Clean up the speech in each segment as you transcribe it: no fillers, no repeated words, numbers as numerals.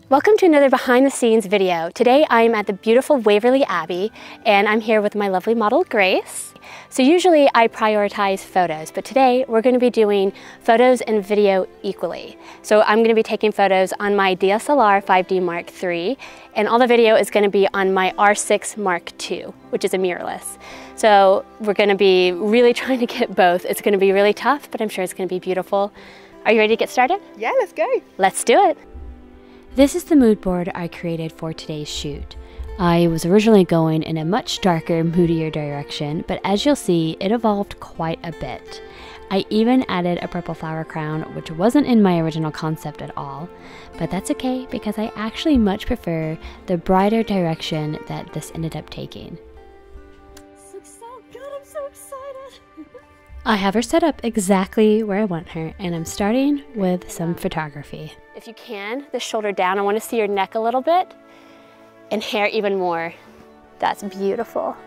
Welcome to another behind the scenes video. Today I'm at the beautiful Waverley Abbey and I'm here with my lovely model Grace. So usually I prioritize photos, but today we're going to be doing photos and video equally. So I'm going to be taking photos on my DSLR 5D Mark III and all the video is going to be on my R6 Mark II, which is a mirrorless. So we're going to be really trying to get both. It's going to be really tough, but I'm sure it's going to be beautiful. Are you ready to get started? Yeah, let's go. Let's do it. This is the mood board I created for today's shoot. I was originally going in a much darker, moodier direction, but as you'll see, it evolved quite a bit. I even added a purple flower crown, which wasn't in my original concept at all, but that's okay because I actually much prefer the brighter direction that this ended up taking. This looks so good, I'm so excited! I have her set up exactly where I want her, and I'm starting with some photography. If you can, the shoulder down. I want to see your neck a little bit and hair even more. That's beautiful.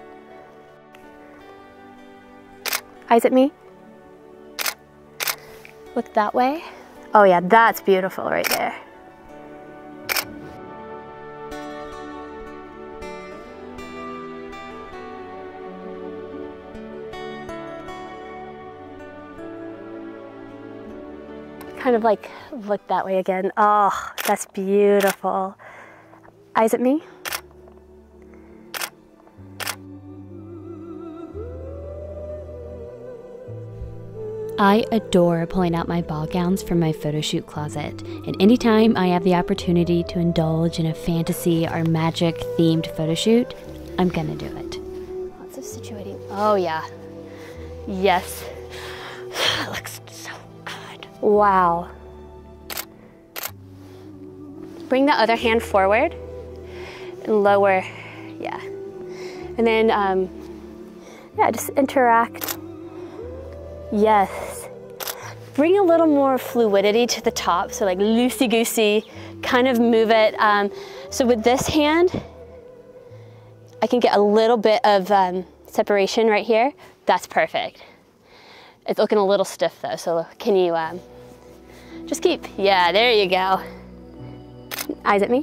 Eyes at me. Look that way. Oh yeah, that's beautiful right there. Kind of like look that way again. Oh, that's beautiful. Eyes at me. I adore pulling out my ball gowns from my photo shoot closet, and anytime I have the opportunity to indulge in a fantasy or magic themed photo shoot, I'm gonna do it. Lots of situating. Oh yeah. Yes. It looks so good. Wow. Bring the other hand forward and lower, yeah. And then, yeah, just interact. Yes. Bring a little more fluidity to the top, so like loosey-goosey, kind of move it. So with this hand, I can get a little bit of separation right here. That's perfect. It's looking a little stiff though, so can you just keep, yeah, there you go. Eyes at me.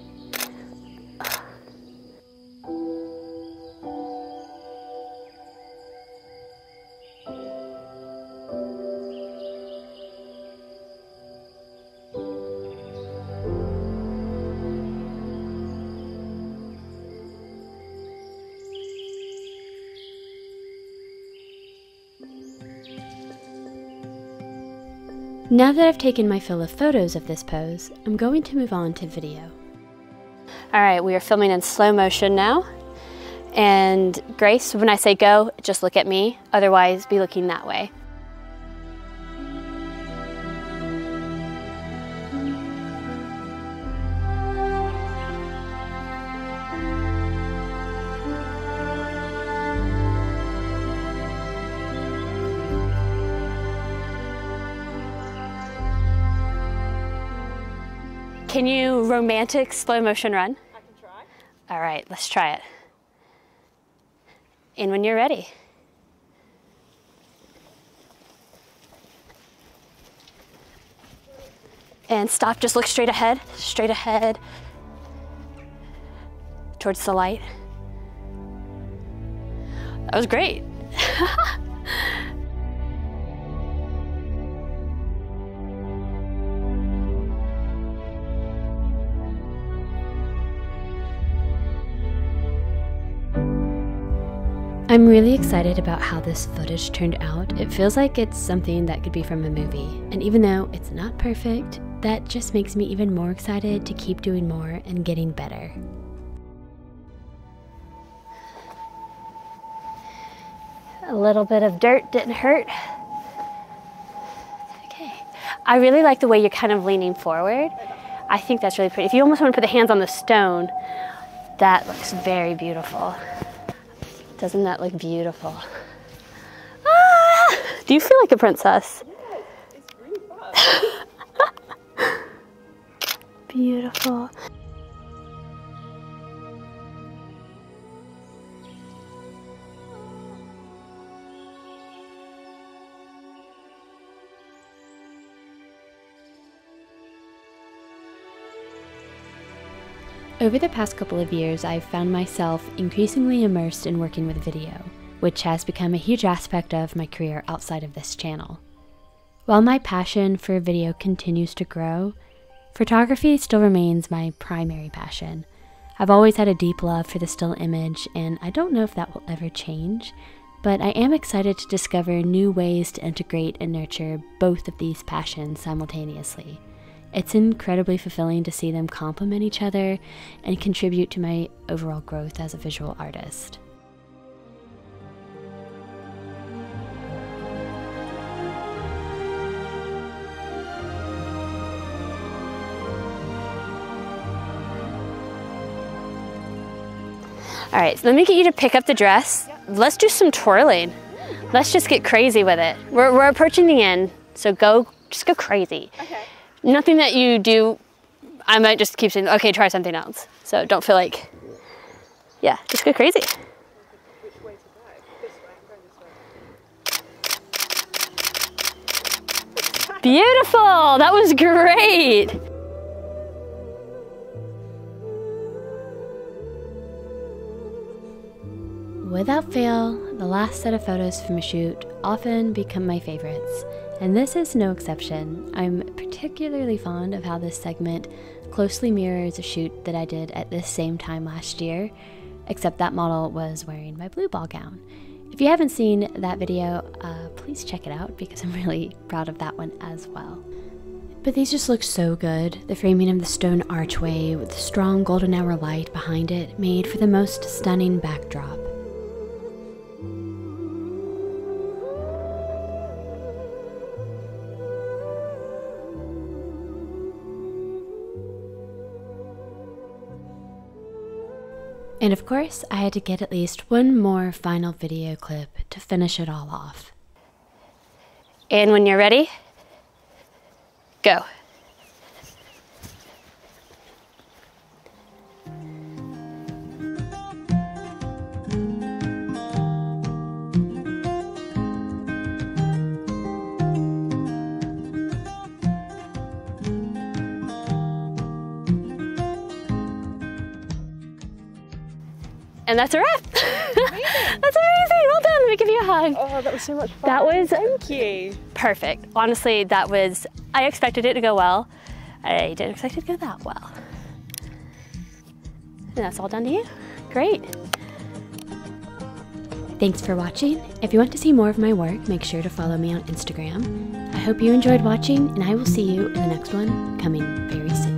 Now that I've taken my fill of photos of this pose, I'm going to move on to video. All right, we are filming in slow motion now. And Grace, when I say go, just look at me, otherwise be looking that way. Can you romantic slow motion run? I can try. All right, let's try it. And when you're ready. And stop, just look straight ahead, towards the light. That was great. I'm really excited about how this footage turned out. It feels like it's something that could be from a movie. And even though it's not perfect, that just makes me even more excited to keep doing more and getting better. A little bit of dirt didn't hurt. Okay. I really like the way you're kind of leaning forward. I think that's really pretty. If you almost want to put the hands on the stone, that looks very beautiful. Doesn't that look beautiful? Ah! Do you feel like a princess? Yes, it's really fun. Beautiful. Over the past couple of years, I've found myself increasingly immersed in working with video, which has become a huge aspect of my career outside of this channel. While my passion for video continues to grow, photography still remains my primary passion. I've always had a deep love for the still image, and I don't know if that will ever change, but I am excited to discover new ways to integrate and nurture both of these passions simultaneously. It's incredibly fulfilling to see them complement each other and contribute to my overall growth as a visual artist. All right, so let me get you to pick up the dress. Yep. Let's do some twirling. Let's just get crazy with it. We're approaching the end, so just go crazy. Okay. Nothing that you do, I might just keep saying, okay, try something else. So don't feel like, yeah, just go crazy. Which way to go? This way, go this way. Beautiful, that was great. Without fail, the last set of photos from a shoot often become my favorites, and this is no exception. I'm particularly fond of how this segment closely mirrors a shoot that I did at this same time last year, except that model was wearing my blue ball gown. If you haven't seen that video, please check it out because I'm really proud of that one as well. But these just look so good. The framing of the stone archway with the strong golden hour light behind it made for the most stunning backdrop. And of course, I had to get at least one more final video clip to finish it all off. And when you're ready, go. And that's a wrap. That's amazing. Well done. Let me give you a hug. Oh, that was so much fun. That was Thank you. Perfect. Honestly, I expected it to go well. I didn't expect it to go that well. And that's all done to you. Great. Thanks for watching. If you want to see more of my work, make sure to follow me on Instagram. I hope you enjoyed watching, and I will see you in the next one coming very soon.